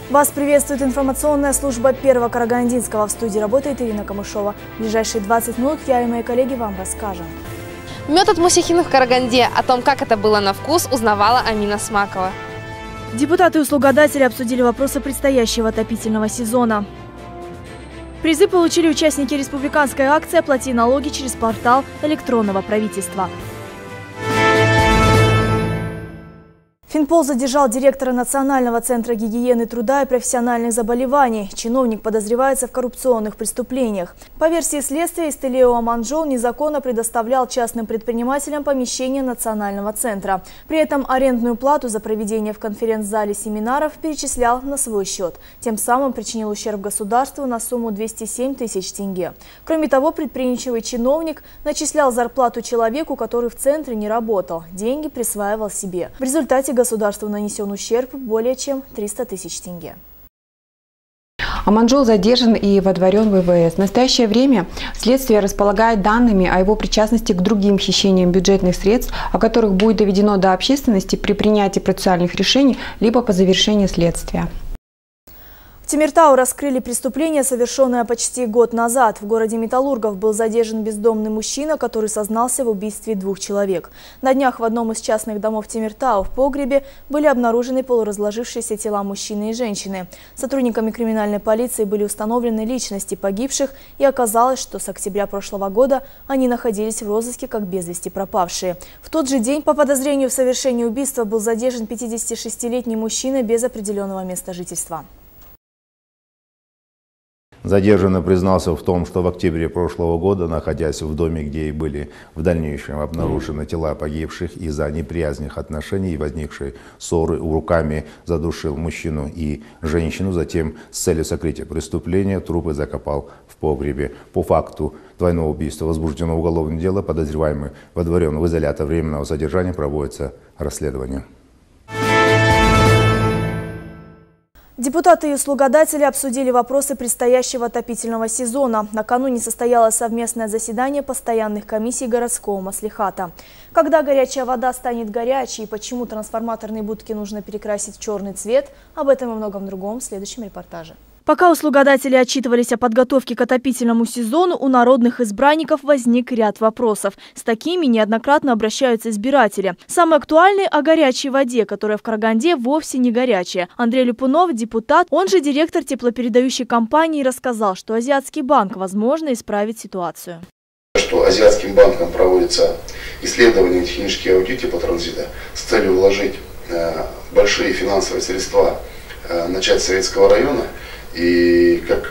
Вас приветствует информационная служба Первого Карагандинского. В студии работает Ирина Камышова. В ближайшие 20 минут я и мои коллеги вам расскажем. Мед от Мусихина в Караганде. О том, как это было на вкус, узнавала Амина Смакова. Депутаты и услугодатели обсудили вопросы предстоящего отопительного сезона. Призы получили участники республиканской акции «Оплати налоги через портал электронного правительства». Финпол задержал директора Национального центра гигиены труда и профессиональных заболеваний. Чиновник подозревается в коррупционных преступлениях. По версии следствия, Истелео Аманджол незаконно предоставлял частным предпринимателям помещения Национального центра. При этом арендную плату за проведение в конференц-зале семинаров перечислял на свой счет. Тем самым причинил ущерб государству на сумму 207 тысяч тенге. Кроме того, предприимчивый чиновник начислял зарплату человеку, который в центре не работал. Деньги присваивал себе. В результате государству нанесен ущерб более чем 300 тысяч тенге. Аманджол задержан и водворен в ВВС. В настоящее время следствие располагает данными о его причастности к другим хищениям бюджетных средств, о которых будет доведено до общественности при принятии процессуальных решений либо по завершении следствия. В Темиртау раскрыли преступление, совершенное почти год назад. В городе Металлургов был задержан бездомный мужчина, который сознался в убийстве 2 человек. На днях в одном из частных домов Темиртау в погребе были обнаружены полуразложившиеся тела мужчины и женщины. Сотрудниками криминальной полиции были установлены личности погибших, и оказалось, что с октября прошлого года они находились в розыске как без вести пропавшие. В тот же день по подозрению в совершении убийства был задержан 56-летний мужчина без определенного места жительства. Задержанный признался в том, что в октябре прошлого года, находясь в доме, где и были в дальнейшем обнаружены тела погибших, из-за неприязных отношений и возникшей ссоры руками задушил мужчину и женщину, затем с целью сокрытия преступления трупы закопал в погребе. По факту двойного убийства возбуждено уголовное дело, подозреваемый водворен в изолятор временного содержания, проводится расследование. Депутаты и услугодатели обсудили вопросы предстоящего отопительного сезона. Накануне состоялось совместное заседание постоянных комиссий городского маслихата. Когда горячая вода станет горячей и почему трансформаторные будки нужно перекрасить в черный цвет, об этом и многом другом в следующем репортаже. Пока услугодатели отчитывались о подготовке к отопительному сезону, у народных избранников возник ряд вопросов. С такими неоднократно обращаются избиратели. Самый актуальный – о горячей воде, которая в Караганде вовсе не горячая. Андрей Люпунов, депутат, он же директор теплопередающей компании, рассказал, что Азиатский банк, возможно, исправит ситуацию. Что Азиатским банком проводится исследование технической аудита по транзита с целью вложить большие финансовые средства на часть Советского района. И как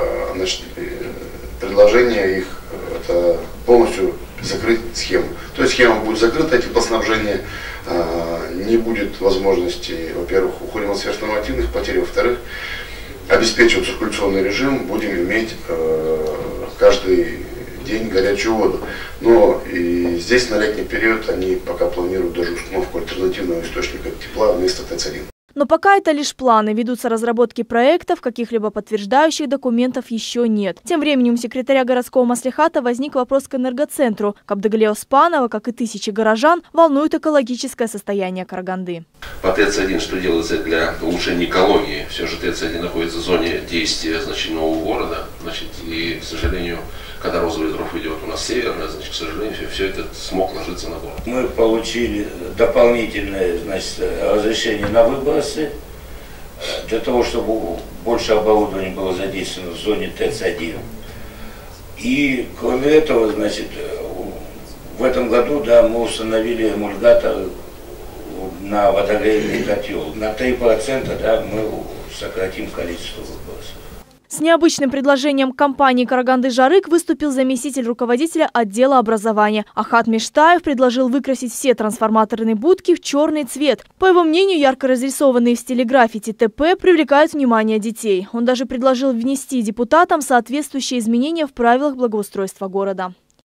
предложение их это полностью закрыть схему. То есть схема будет закрыта, теплоснабжение, не будет возможности, во-первых, ухода сверхнормативных потерь, во-вторых, обеспечивать циркуляционный режим, будем иметь каждый день горячую воду. Но и здесь на летний период они пока планируют даже установку альтернативного источника тепла вместо ТЭЦ-1. Но пока это лишь планы. Ведутся разработки проектов, каких-либо подтверждающих документов еще нет. Тем временем у секретаря городского маслихата возник вопрос к энергоцентру. Кабдагале Оспанова, как и тысячи горожан, волнует экологическое состояние Караганды. По ТЭЦ-1 что делается для улучшения экологии? Все же ТЭЦ-1 находится в зоне действия нового города. И, к сожалению, когда розовый дров идет у нас северная, к сожалению, все это смог ложиться на город. Мы получили дополнительное разрешение на выбросы, для того, чтобы больше оборудования было задействовано в зоне ТЭЦ-1. И кроме этого, в этом году мы установили эмульгатор на водогрейный котел. На 3% мы сократим количество выбросов. С необычным предложением компании «Караганды Жарык» выступил заместитель руководителя отдела образования. Ахат Мештаев предложил выкрасить все трансформаторные будки в черный цвет. По его мнению, ярко разрисованные в стиле граффити ТП привлекают внимание детей. Он даже предложил внести депутатам соответствующие изменения в правилах благоустройства города.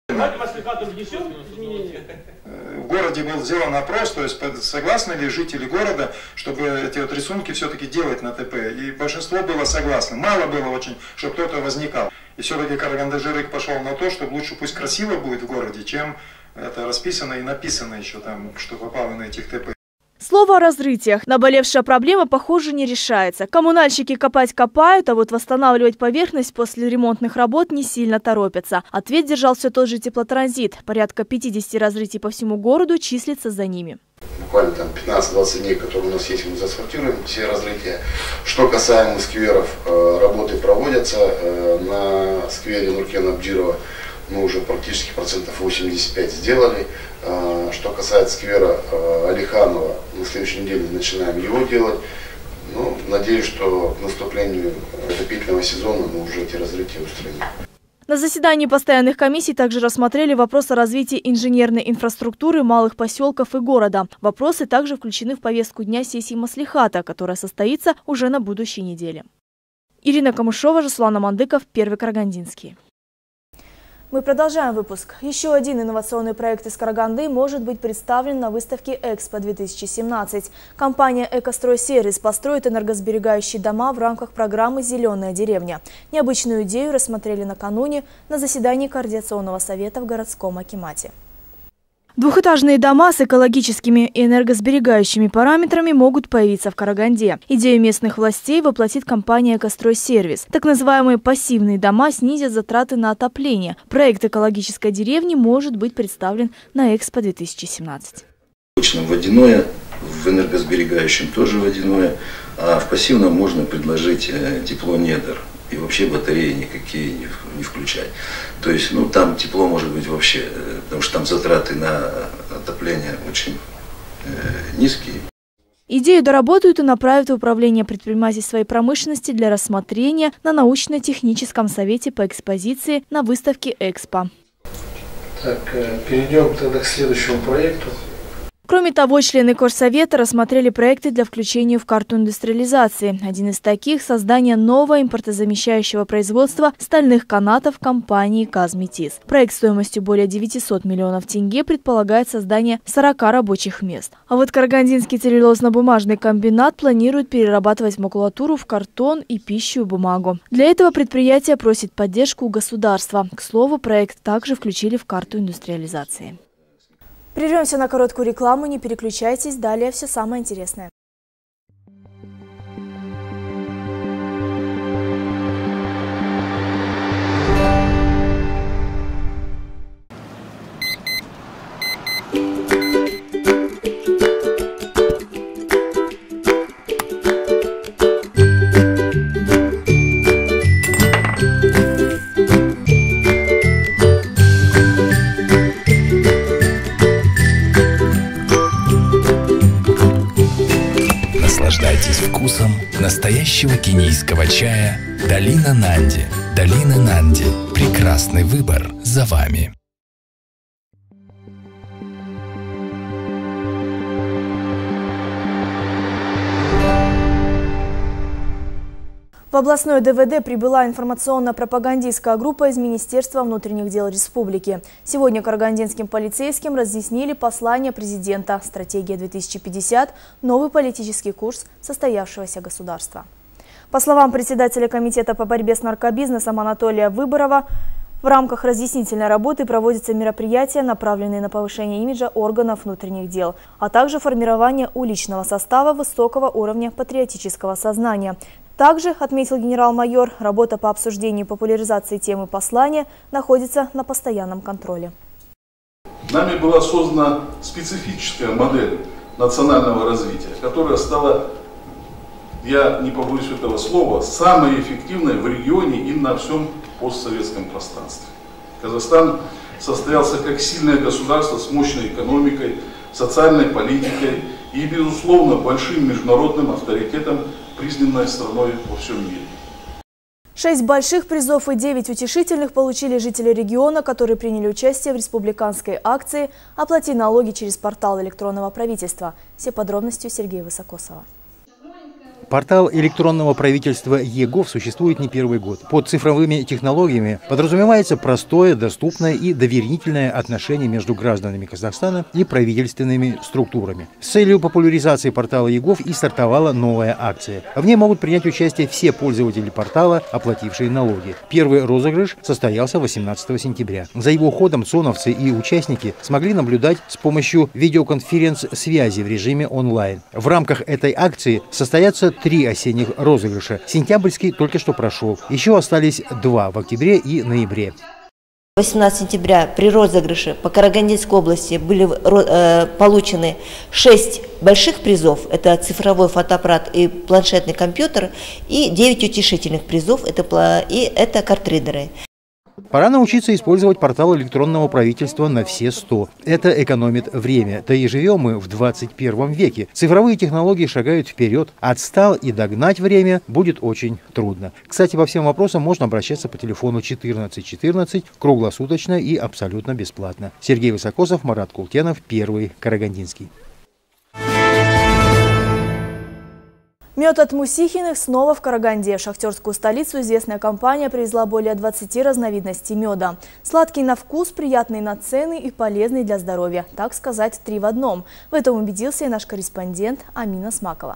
В городе был сделан опрос, то есть согласны ли жители города, чтобы эти рисунки все-таки делать на ТП. И большинство было согласно. Мало было очень, чтобы кто-то возникал. И все-таки Караганды Жарык пошел на то, что лучше пусть красиво будет в городе, чем это расписано и написано еще там, что попало на этих ТП. Слово о разрытиях. Наболевшая проблема, похоже, не решается. Коммунальщики копать копают, а вот восстанавливать поверхность после ремонтных работ не сильно торопятся. Ответ держал все тот же теплотранзит. Порядка 50 разрытий по всему городу числится за ними. Буквально там 15-20 дней, которые у нас есть, мы заасфальтируем все разрытия. Что касаемо скверов, работы проводятся. На сквере Нуркена Абдирова мы уже практически процентов 85 сделали. Что касается сквера Алиханова, на следующей неделе начинаем его делать. Ну, надеюсь, что к наступлению отопительного сезона мы уже эти разрытия устраним. На заседании постоянных комиссий также рассмотрели вопрос о развитии инженерной инфраструктуры малых поселков и города. Вопросы также включены в повестку дня сессии Маслихата, которая состоится уже на будущей неделе. Ирина Камышова, Жасулан Амандыков, Первый Карагандинский. Мы продолжаем выпуск. Еще один инновационный проект из Караганды может быть представлен на выставке «Экспо-2017». Компания «Экостройсервис» построит энергосберегающие дома в рамках программы «Зеленая деревня». Необычную идею рассмотрели накануне на заседании Координационного совета в городском акимате. Двухэтажные дома с экологическими и энергосберегающими параметрами могут появиться в Караганде. Идею местных властей воплотит компания «Экостройсервис». Так называемые пассивные дома снизят затраты на отопление. Проект экологической деревни может быть представлен на Экспо-2017. Точно водяное, в энергосберегающем тоже водяное, а в пассивном можно предложить тепло недр. И вообще батареи никакие не включать. То есть, ну, там тепло может быть вообще, потому что там затраты на отопление очень низкие. Идею доработают и направят в Управление предпринимательства и промышленности для рассмотрения на научно-техническом совете по экспозиции на выставке «Экспо». Так, перейдем тогда к следующему проекту. Кроме того, члены Корсовета рассмотрели проекты для включения в карту индустриализации. Один из таких – создание нового импортозамещающего производства стальных канатов компании «Казметис». Проект стоимостью более 900 миллионов тенге предполагает создание 40 рабочих мест. А вот Карагандинский целлюлозно-бумажный комбинат планирует перерабатывать макулатуру в картон и пищу и бумагу. Для этого предприятие просит поддержку у государства. К слову, проект также включили в карту индустриализации. Прервемся на короткую рекламу, не переключайтесь, далее все самое интересное. Наслаждайтесь вкусом настоящего кенийского чая «Долина Нанди». «Долина Нанди» – прекрасный выбор за вами. В областной ДВД прибыла информационно-пропагандистская группа из Министерства внутренних дел республики. Сегодня карагандинским полицейским разъяснили послание президента «Стратегия 2050. Новый политический курс состоявшегося государства». По словам председателя комитета по борьбе с наркобизнесом Анатолия Выборова, в рамках разъяснительной работы проводятся мероприятия, направленные на повышение имиджа органов внутренних дел, а также формирование уличного состава высокого уровня патриотического сознания. Также, отметил генерал-майор, работа по обсуждению и популяризации темы послания находится на постоянном контроле. Нами была создана специфическая модель национального развития, которая стала, я не побоюсь этого слова, самой эффективной в регионе и на всем постсоветском пространстве. Казахстан состоялся как сильное государство с мощной экономикой, социальной политикой и, безусловно, большим международным авторитетом, признанной страной во всем мире. 6 больших призов и 9 утешительных получили жители региона, которые приняли участие в республиканской акции «Оплати налоги через портал электронного правительства». Все подробности у Сергея Высокосова. Портал электронного правительства ЕГОВ существует не первый год. Под цифровыми технологиями подразумевается простое, доступное и доверительное отношение между гражданами Казахстана и правительственными структурами. С целью популяризации портала ЕГОВ и стартовала новая акция. В ней могут принять участие все пользователи портала, оплатившие налоги. Первый розыгрыш состоялся 18 сентября. За его ходом ЦОНовцы и участники смогли наблюдать с помощью видеоконференц-связи в режиме онлайн. В рамках этой акции состоятся 3 осенних розыгрыша. Сентябрьский только что прошел. Еще остались 2 в октябре и ноябре. 18 сентября при розыгрыше по Карагандинской области были получены 6 больших призов. Это цифровой фотоаппарат и планшетный компьютер. И 9 утешительных призов. Это картридеры. Пора научиться использовать портал электронного правительства на все 100. Это экономит время. Да и живем мы в 21 веке. Цифровые технологии шагают вперед. Отстал и догнать время будет очень трудно. Кстати, по всем вопросам можно обращаться по телефону 1414 круглосуточно и абсолютно бесплатно. Сергей Высокосов, Марат Култенов, Первый Карагандинский. Мед от Мусихиных снова в Караганде. В шахтерскую столицу известная компания привезла более 20 разновидностей меда. Сладкий на вкус, приятный на цены и полезный для здоровья. Так сказать, 3 в одном. В этом убедился и наш корреспондент Амина Смакова.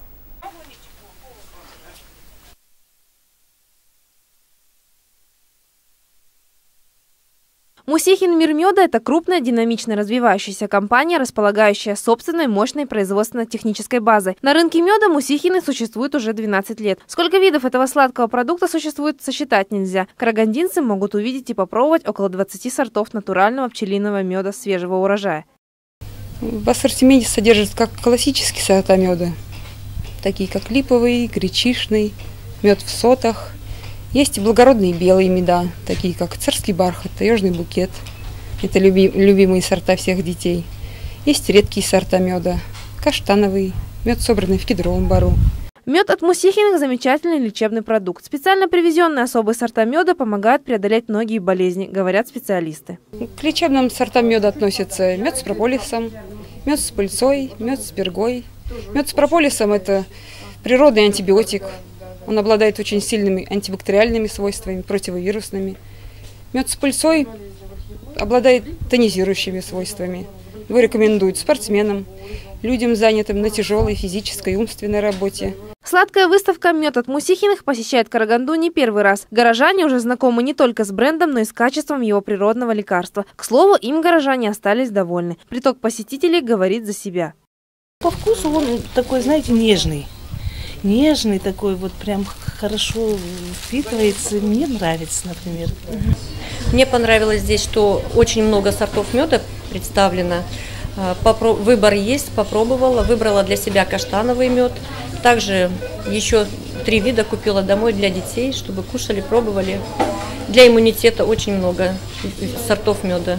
Мусихин мир меда – это крупная, динамично развивающаяся компания, располагающая собственной мощной производственно-технической базой. На рынке меда Мусихины существует уже 12 лет. Сколько видов этого сладкого продукта существует, сосчитать нельзя. Карагандинцы могут увидеть и попробовать около 20 сортов натурального пчелиного меда свежего урожая. В ассортименте содержатся как классические сорта меда, такие как липовый, гречишный, мед в сотах. Есть и благородные белые меда, такие как царский бархат, таежный букет. Это любимые сорта всех детей. Есть редкие сорта меда, каштановый, мед, собранный в кедровом бару. Мед от Мусихиных – замечательный лечебный продукт. Специально привезенные особые сорта меда помогают преодолеть многие болезни, говорят специалисты. К лечебным сортам меда относятся мед с прополисом, мед с пыльцой, мед с пергой. Мед с прополисом – это природный антибиотик. Он обладает очень сильными антибактериальными свойствами, противовирусными. Мед с пыльцой обладает тонизирующими свойствами. Его рекомендуют спортсменам, людям, занятым на тяжелой физической и умственной работе. Сладкая выставка «Мед от Мусихиных» посещает Караганду не первый раз. Горожане уже знакомы не только с брендом, но и с качеством его природного лекарства. К слову, им горожане остались довольны. Приток посетителей говорит за себя. По вкусу он такой, знаете, нежный. Нежный такой, вот прям хорошо впитывается. Мне нравится, например. Мне понравилось здесь, что очень много сортов меда представлено. Выбор есть, попробовала, выбрала для себя каштановый мед. Также еще 3 вида купила домой для детей, чтобы кушали, пробовали. Для иммунитета очень много сортов меда.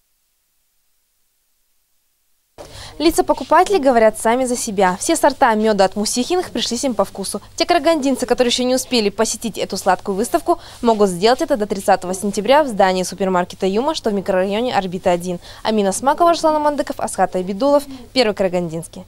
Лица покупателей говорят сами за себя. Все сорта меда от Мусихиных пришлись им по вкусу. Те карагандинцы, которые еще не успели посетить эту сладкую выставку, могут сделать это до 30 сентября в здании супермаркета «Юма», что в микрорайоне Орбита-1. Амина Смакова, Руслан Амандыков, Асхат Айбидулов, Первый Карагандинский.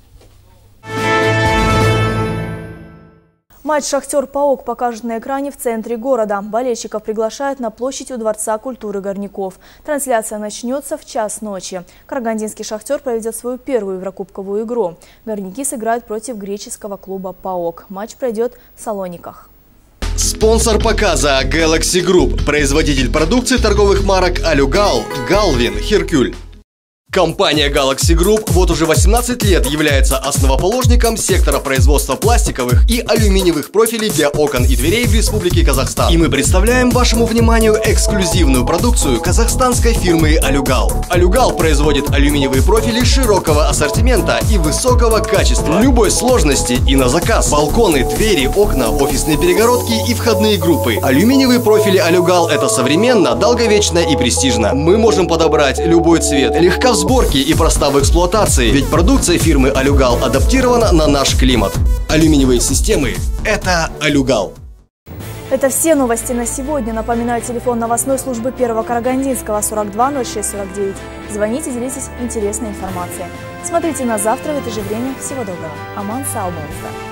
Матч «Шахтер-Паок» покажут на экране в центре города. Болельщиков приглашают на площадь у Дворца культуры Горняков. Трансляция начнется в 1:00 ночи. Карагандинский «Шахтер» проведет свою первую еврокубковую игру. Горняки сыграют против греческого клуба «Паок». Матч пройдет в Салониках. Спонсор показа Galaxy Group, производитель продукции торговых марок Алюгал, Галвин, Херкюль. Компания Galaxy Group вот уже 18 лет является основоположником сектора производства пластиковых и алюминиевых профилей для окон и дверей в Республике Казахстан. И мы представляем вашему вниманию эксклюзивную продукцию казахстанской фирмы Алюгал. Алюгал производит алюминиевые профили широкого ассортимента и высокого качества, любой сложности и на заказ. Балконы, двери, окна, офисные перегородки и входные группы. Алюминиевые профили Алюгал – это современно, долговечно и престижно. Мы можем подобрать любой цвет, легко в сборке и проста в эксплуатации, ведь продукция фирмы Алюгал адаптирована на наш климат. Алюминиевые системы – это Алюгал. Это все новости на сегодня. Напоминаю, телефон новостной службы Первого Карагандинского 42 06 49. Звоните, делитесь интересной информацией. Смотрите нас завтра в это же время. Всего доброго. Аман Саубонста.